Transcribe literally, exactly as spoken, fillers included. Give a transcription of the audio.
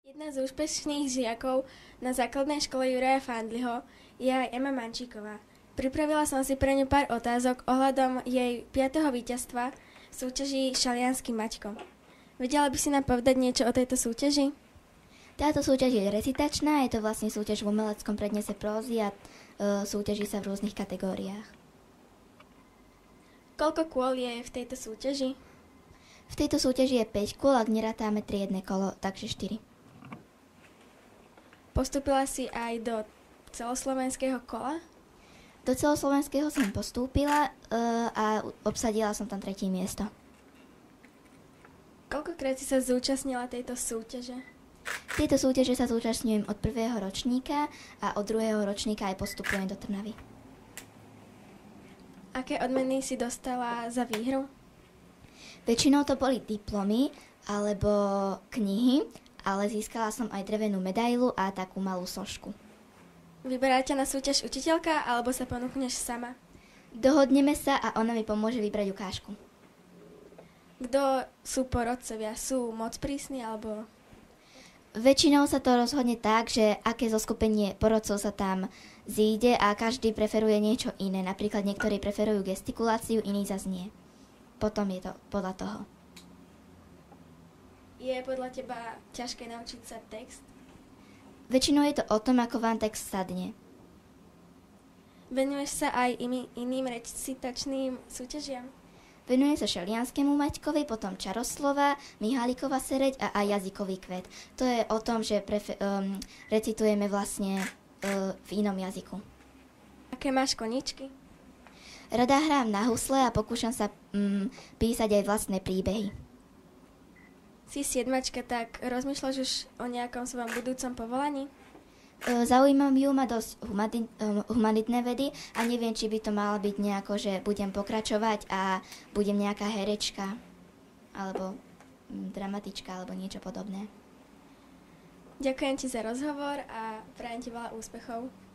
Jedna z úspešných žiakov na základnej škole Juraja Fandliho je aj Ema Mančíková. Pripravila som si pre ňu pár otázok ohľadom jej piateho víťazstva v súťaži Šaliansky Maťko. Vedela by si nám povedať niečo o tejto súťaži? Táto súťaž je recitačná, je to vlastne súťaž v umeleckom prednese prózy a e, súťaží sa v rôznych kategóriách. Koľko kôl je v tejto súťaži? V tejto súťaži je päť kôl, ak nerátáme triedne kolo, takže štyri. Postúpila si aj do celoslovenského kola? Do celoslovenského som postúpila uh, a obsadila som tam tretie miesto. Koľkokrát si sa zúčastnila tejto súťaže? V tejto súťaže sa zúčastňujem od prvého ročníka a od druhého ročníka aj postupujem do Trnavy. Aké odmeny si dostala za výhru? Väčšinou to boli diplomy alebo knihy, ale získala som aj drevenú medailu a takú malú sošku. Vyberá ťa na súťaž učiteľka, alebo sa ponúkneš sama? Dohodneme sa a ona mi pomôže vybrať ukážku. Kto sú porodcovia? Sú moc prísni, alebo... Väčšinou sa to rozhodne tak, že aké zoskupenie porodcov sa tam zíde a každý preferuje niečo iné. Napríklad niektorí preferujú gestikuláciu, iní zas nie. Potom je to podľa toho. Je podľa teba ťažké naučiť sa text? Väčšinou je to o tom, ako vám text sadne. Venuješ sa aj imi, iným recitačným súťažiam? Venuje sa Šalianskému Maťkovi, potom Čaroslova, Mihálikova sereď a aj Jazykový kvet. To je o tom, že prefe- um, recitujeme vlastne uh, v inom jazyku. Aké máš koničky? Rada hrám na husle a pokúšam sa um, písať aj vlastné príbehy. Si siedmačka, tak rozmýšľaš už o nejakom svojom budúcom povolaní? Zaujímajú ma dosť humanitné vedy a neviem, či by to malo byť nejako, že budem pokračovať a budem nejaká herečka alebo dramatička alebo niečo podobné. Ďakujem ti za rozhovor a prajem ti veľa úspechov.